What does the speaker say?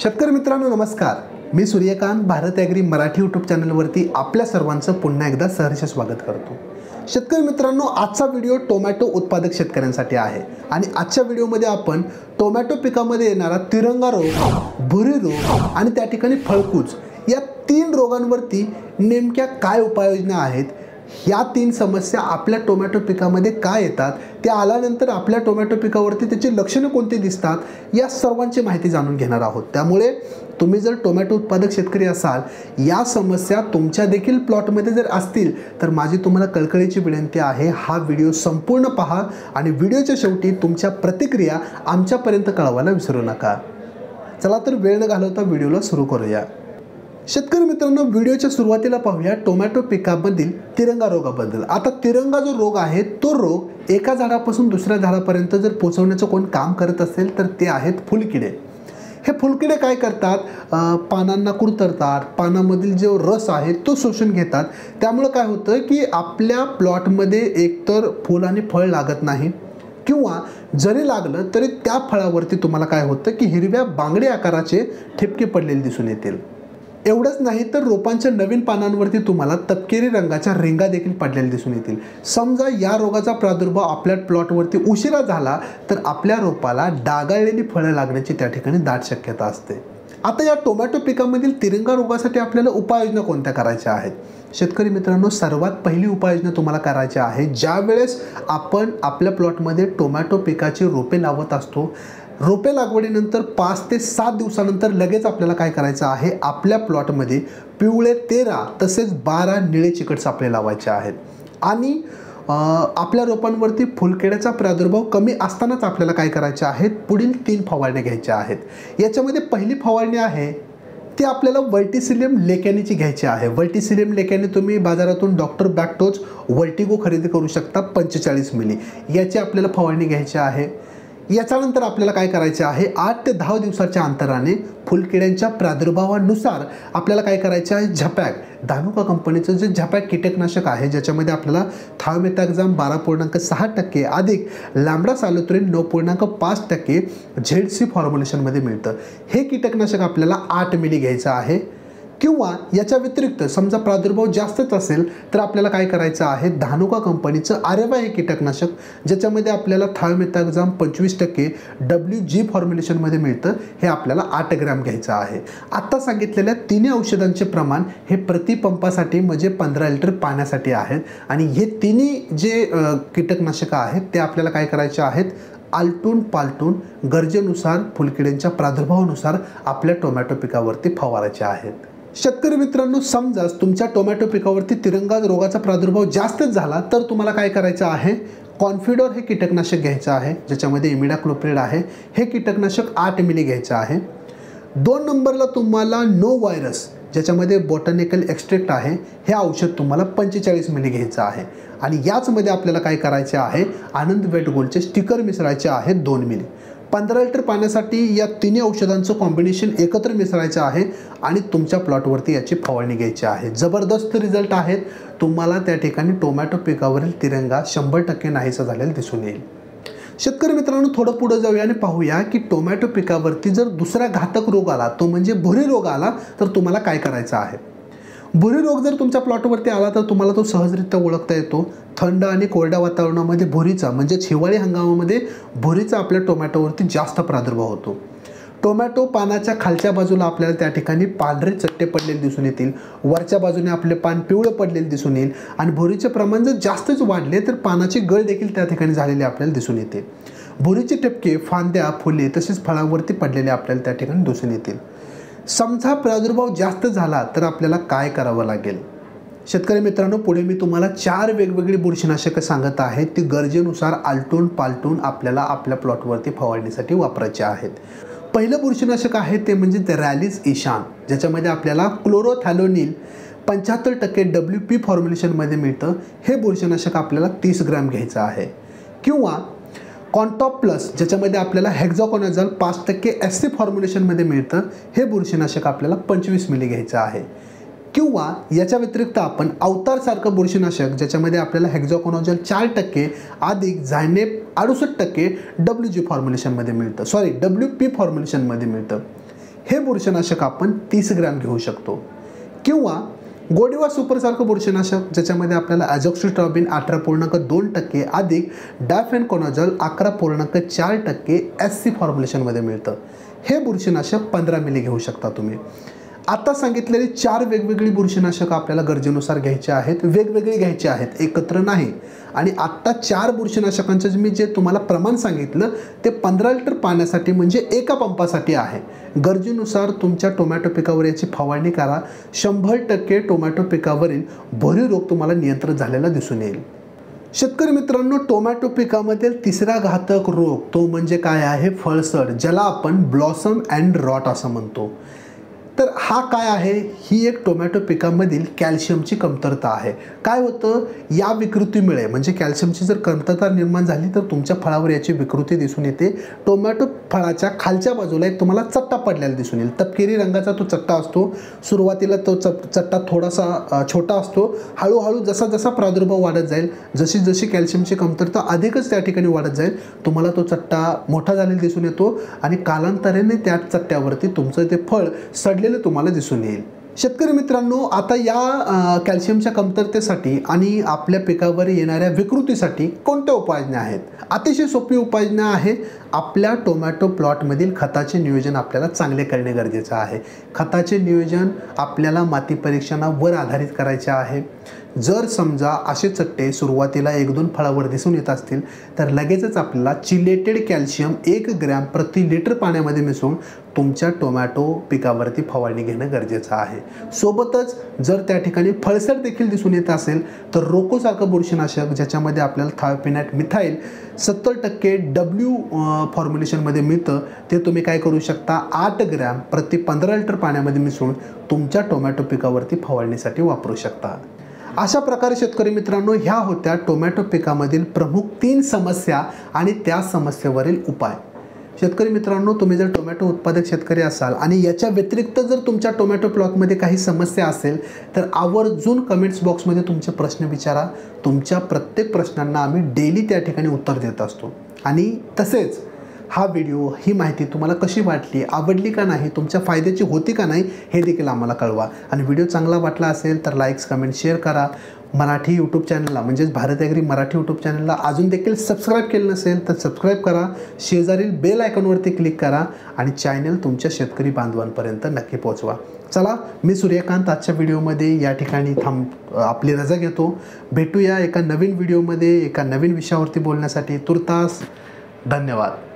शेतकरी मित्रांनो नमस्कार, मी सूर्यकांत भारत ॲग्री मराठी यूट्यूब चॅनलवरती आपल्या सर्वांचं पुन्हा एकदा सहर्ष स्वागत करतो। शेतकरी मित्रांनो, आजचा व्हिडिओ टोमॅटो उत्पादक शेतकऱ्यांसाठी आहे आणि आजच्या व्हिडिओमध्ये आपण टोमॅटो पिकामध्ये येणारा तिरंगा रोग, भुरी रोग आणि त्या ठिकाणी फळकूज या 3 रोगांवरती नेमक्या काय उपाययोजना आहेत, या 3 समस्या आपल्या टोमॅटो पिकामध्ये काय येतात, त्या आल्यानंतर आपल्या टोमॅटो पिकावरती त्याची लक्षणे कोणती दिसतात, या सर्वांची माहिती जाणून घेणार आहोत। त्यामुळे तुम्ही जर टोमॅटो उत्पादक शेतकरी असाल, या समस्या तुमच्या देखील प्लॉटमध्ये जर असतील तर माझी तुम्हाला कळकळीची विनंती आहे, हा व्हिडिओ संपूर्ण पहा आणि व्हिडिओच्या शेवटी तुमच्या प्रतिक्रिया आमच्यापर्यंत कळवायला विसरू नका। चला तर वेळ न घालवता व्हिडिओला सुरू करूया। शेतकरी मित्रांनो, व्हिडिओच्या सुरुवातीला पाहूया टोमॅटो पिकामधील तिरंगा रोगाबद्दल। आता तिरंगा जो रोग आहे तो रोग एका झाडापासून दुसऱ्या झाडापर्यंत जर पोहोचवण्याचं कोण काम करत असेल तर ते आहेत फुलकिडे। हे फुलकिडे काय करतात, पानांना कुरतरतात, पानामधील जो रस आहे तो शोषून घेतात। त्यामुळे काय होतं की आपल्या प्लॉटमध्ये एकतर फूल आणि फळ लागत नाही किंवा जरी लागलं तरी त्या फळावरती तुम्हाला काय होतं की हिरव्या बांगडी आकाराचे ठिपके पडलेले दिसून येतील। एवढंच नाही तर रोपांच्या नवीन पानांवरती तुम्हाला तपकिरी रंगाच्या रिंगा देखील पडलेल्या दिसून येतील। समजा या रोगाचा प्रादुर्भाव आपल्या प्लॉटवरती उशिरा झाला तर आपल्या रोपाला डागाळलेली फळं लागण्याची त्या ठिकाणी दाट शक्यता असते। आता या टोमॅटो पिकामधील तिरंगा रोगासाठी आपल्याला उपाययोजना कोणत्या करायच्या आहेत? शेतकरी मित्रांनो, सर्वात पहिली उपाययोजना तुम्हाला करायची आहे, ज्या वेळेस आपण आपल्या प्लॉटमध्ये टोमॅटो पिकाची रोपे लावत असतो, रोपे लागवडीनंतर 5 ते 7 दिवसानंतर लगेच आपल्याला काय करायचं आहे, आपल्या प्लॉटमध्ये पिवळे 13 तसेच 12 निळे चिकट सापळे लावायचे आहेत आणि आपल्या रोपांवरती फुलकिड्याचा प्रादुर्भाव कमी असतानाच आपल्याला काय करायचे आहेत, पुढील 3 फवारण्या घ्यायच्या आहेत। याच्यामध्ये पहिली फवारणी आहे ती आपल्याला वर्टिसिलियम लेकॅनीची घ्यायची आहे। वर्टिसिलियम लेकॅनी तुम्ही बाजारातून डॉक्टर बॅक्टोज वर्टिगो खरेदी करू शकता, 45 मिली याची आपल्याला फवारणी घ्यायची आहे। याच्यानंतर आपल्याला काय करायचे आहे, 8 ते 10 दिवसाच्या अंतराने फुलकिड्यांच्या प्रादुर्भावानुसार आपल्याला काय करायचे आहे, झपॅक धानुका कंपनीचं जे झपॅक कीटकनाशक आहे, ज्याच्यामध्ये आपल्याला थायोमेथॅक्झाम 12.6% अधिक लॅम्ब्डासालोथ्रिन 9.5% झेडसी फॉर्म्युलेशनमध्ये मिळतं। हे कीटकनाशक आपल्याला 8 मिली घ्यायचं आहे किंवा याच्या व्यतिरिक्त समजा प्रादुर्भाव जास्तच असेल तर आपल्याला काय करायचं आहे, धानुका कंपनीचं आरेवा हे कीटकनाशक, ज्याच्यामध्ये आपल्याला थायोमेथॅक्झाम 25% WG फॉर्म्युलेशनमध्ये मिळतं, हे आपल्याला 8 ग्रॅम घ्यायचं आहे। आत्ता सांगितलेल्या 3 औषधांचे प्रमाण हे प्रति पंपासाठी म्हणजे 15 लिटर पाण्यासाठी आहेत आणि हे तिन्ही जे कीटकनाशकं आहेत ते आपल्याला काय करायचे आहेत, आलटून पालटून गरजेनुसार फुलकिड्यांच्या प्रादुर्भावानुसार आपल्या टोमॅटो पिकावरती फवारायचे आहेत। शेतकरी मित्रांनो, समजा तुमच्या टोमॅटो पिकावरती तिरंगा रोगाचा प्रादुर्भाव जास्तच झाला तर तुम्हाला काय करायचं आहे, कॉन्फिडोर हे कीटकनाशक घ्यायचं आहे, ज्याच्यामध्ये इमिडाक्लोप्रिड आहे। हे कीटकनाशक 8 मिली घ्यायचं आहे। 2 नंबरला तुम्हाला नो व्हायरस, ज्याच्यामध्ये बॉटॅनिकल एक्स्ट्रॅक्ट आहे, हे औषध तुम्हाला 45 मिली घ्यायचं आहे आणि याचमध्ये आपल्याला काय करायचे आहे, आनंद वेट गोल्डचे स्टिकर मिसळायचे आहेत 2 मिली। 15 लिटर पाण्यासाठी या 3 औषधांचं कॉम्बिनेशन एकत्र मिसळायचं आहे आणि तुमच्या प्लॉटवरती याची फवारणी घ्यायची आहे। जबरदस्त रिझल्ट आहेत, तुम्हाला त्या ठिकाणी टोमॅटो पिकावरील तिरंगा 100% नाहीसा झालेला दिसून येईल। शेतकरी मित्रांनो, थोडं पुढे जाऊया आणि पाहूया की टोमॅटो पिकावरती जर दुसरा घातक रोग आला, तो म्हणजे भुरी रोग आला, तर तुम्हाला काय करायचं आहे। भुरी रोग जर तुमच्या प्लॉटवरती आला तर तुम्हाला तो सहजरित्या ओळखता येतो। थंड आणि कोरड्या वातावरणामध्ये भुरीचा म्हणजेच हिवाळी हंगामामध्ये भुरीचा आपल्या टोमॅटोवरती जास्त प्रादुर्भाव होतो। टोमॅटो पानाच्या खालच्या बाजूला आपल्याला त्या ठिकाणी पांढरे चट्टे पडलेले दिसून येतील, वरच्या बाजूने आपले पान पिवळे पडलेले दिसून येईल आणि भुरीचे प्रमाण जर जास्तच वाढले तर पानाची गळ देखील त्या ठिकाणी झालेली आपल्याला दिसून येते। भुरीचे ठिपके फांद्या, फुले तसेच फळांवरती पडलेले आपल्याला त्या ठिकाणी दिसून येतील। समजा प्रादुर्भाव जास्त झाला तर आपल्याला काय करावं लागेल? शेतकरी मित्रांनो, पुढे मी तुम्हाला 4 वेगवेगळी बुरशीनाशकं सांगत आहे, ती गरजेनुसार आलटून पालटून आपल्याला आपल्या प्लॉटवरती फवारणीसाठी वापरायचे आहेत। पहिलं बुरशीनाशक आहे ते म्हणजे रॅलिस ईशान, ज्याच्यामध्ये आपल्याला क्लोरोथॅलोनिल 75% WP फॉर्म्युलेशनमध्ये मिळतं। हे बुरशीनाशक आपल्याला 30 ग्रॅम घ्यायचं आहे किंवा कॉन्टॉप प्लस, ज्याच्यामध्ये आपल्याला हेक्झाकोनाझोल 5% SC फॉर्म्युलेशनमध्ये मिळतं, हे बुरशीनाशक आपल्याला 25 मिली घ्यायचं आहे किंवा याच्या व्यतिरिक्त आपण अवतारसारखं बुरशीनाशक, ज्याच्यामध्ये आपल्याला हेक्झाकोनाझोल 4% अधिक झायनेप 68% WG फॉर्म्युलेशनमध्ये मिळतं, WP फॉर्म्युलेशनमध्ये मिळतं, हे बुरशीनाशक आपण 30 ग्रॅम घेऊ शकतो. किंवा गोडिवा सुपरसारखं बुरशीनाशक ज्याच्यामध्ये आपल्याला ॲझॉक्सिस्ट्रॉबिन 18.2% अधिक डायफेनकोनाझोल 11.4% SC फॉर्म्युलेशनमध्ये मिळतं. हे बुरशीनाशक 15 मिली घेऊ शकता तुम्ही. आता सांगितलेली 4 वेगवेगळी बुरशीनाशक आपल्याला गरजेनुसार घ्यायचे आहेत, वेगवेगळी घ्यायची आहेत, एकत्र नाही. आणि आत्ता 4 बुरशीनाशकांचं मी जे तुम्हाला प्रमाण सांगितलं ते 15 लिटर पाण्यासाठी म्हणजे एका पंपासाठी आहे. गरजेनुसार तुमच्या टोमॅटो पिकावर याची फवारणी करा. 100% टोमॅटो पिकावरील भोरी रोग तुम्हाला नियंत्रित झालेला दिसून येईल. शेतकरी मित्रांनो, टोमॅटो पिकामधील तिसरा घातक रोग तो म्हणजे काय आहे? फळसड, ज्याला आपण ब्लॉसम अँड रॉट असं म्हणतो. तर हा काय आहे? ही एक टोमॅटो पिकामधील कॅल्शियमची कमतरता आहे. काय होतं या विकृतीमुळे, म्हणजे कॅल्शियमची जर कमतरता निर्माण झाली तर तुमच्या फळावर याची विकृती दिसून येते. टोमॅटो फळाच्या खालच्या बाजूला एक तुम्हाला चट्टा पडलेला दिसून येईल. तपकिरी रंगाचा तो चट्टा असतो. सुरुवातीला तो चट्टा थोडासा छोटा असतो. हळूहळू जसा जसा प्रादुर्भाव वाढत जाईल, जशी जशी कॅल्शियमची कमतरता अधिकच त्या ठिकाणी वाढत जाईल, तुम्हाला तो चट्टा मोठा झालेला दिसून येतो आणि कालांतराने त्या चट्ट्यावरती तुमचं ते फळ सडलेलं तुम्हाला दिसून येईल. शेतकरी मित्रांनो, आता या कॅल्शियमच्या कमतरतेसाठी आणि आपल्या पिकावर येणाऱ्या विकृतीसाठी कोणत्या उपाययोजना आहेत? अतिशय सोपी उपाययोजना आहे. आपल्या टोमॅटो प्लॉटमधील खताचे नियोजन आपल्याला चांगले करणे गरजेचं आहे. खताचे नियोजन आपल्याला माती परीक्षणावर आधारित करायचे आहे. जर समजा असे चट्टे सुरुवातीला 1-2 फळावर दिसून येत असतील तर लगेचच आपल्याला चिलेटेड कॅल्शियम 1 ग्रॅम प्रति लिटर पाण्यामध्ये मिसळून तुमच्या टोमॅटो पिकावरती फवारणी घेणं गरजेचं आहे. सोबतच जर त्या ठिकाणी फळसड देखील दिसून येत असेल तर रोकोसारखं बुरशीनाशक ज्याच्यामध्ये आपल्याला थायोपिनॅट मिथाईल 70% W फॉर्म्युलेशनमध्ये मिळतं, ते तुम्ही काय करू शकता? 8 ग्रॅम प्रति 15 लिटर पाण्यामध्ये मिसळून तुमच्या टोमॅटो पिकावरती फवारणीसाठी वापरू शकता. अशा प्रकारे शेतकरी मित्रांनो, ह्या होत्या टोमॅटो पिकामधील प्रमुख 3 समस्या आणि त्या समस्येवरील उपाय. शेतकरी मित्रांनो, तुम्ही जर टोमॅटो उत्पादक शेतकरी असाल आणि याच्या व्यतिरिक्त जर तुमच्या टोमॅटो प्लॉटमध्ये काही समस्या असेल तर आवर्जून कमेंट्स बॉक्समध्ये तुमचे प्रश्न विचारा. तुमच्या प्रत्येक प्रश्नांना आम्ही डेली त्या ठिकाणी उत्तर देत असतो. आणि तसेच हा व्हिडिओ, ही माहिती तुम्हाला कशी वाटली, आवडली का नाही, तुमच्या फायद्याची होती का नाही, हे देखील आम्हाला कळवा. आणि व्हिडिओ चांगला वाटला असेल तर लाईक्स, कमेंट, शेअर करा. मराठी यूट्यूब चॅनलला म्हणजेच भारत ॲग्री मराठी यूट्यूब चॅनलला अजून देखील सबस्क्राईब केलं नसेल तर सबस्क्राईब करा. शेजारील बेल आयकॉनवरती क्लिक करा आणि चॅनल तुमच्या शेतकरी बांधवांपर्यंत नक्की पोहोचवा. चला, मी सूर्यकांत आजच्या व्हिडिओमध्ये या ठिकाणी आपली रजा घेतो. भेटूया एका नवीन व्हिडिओमध्ये एका नवीन विषयावरती बोलण्यासाठी. तुर्तास धन्यवाद.